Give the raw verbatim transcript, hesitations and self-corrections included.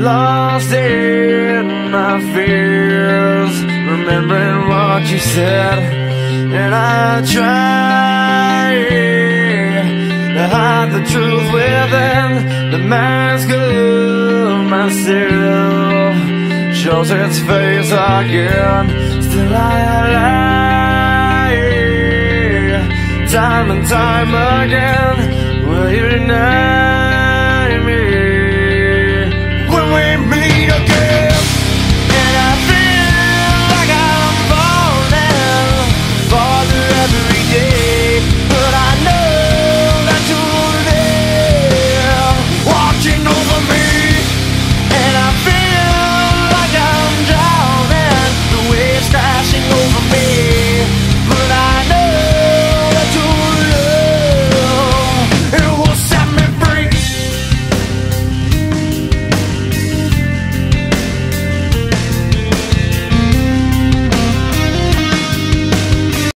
lost in my fears, remembering what you said, and I try to hide the truth within. The mask of myself shows its face again. Still I lie, time and time again. Will you now?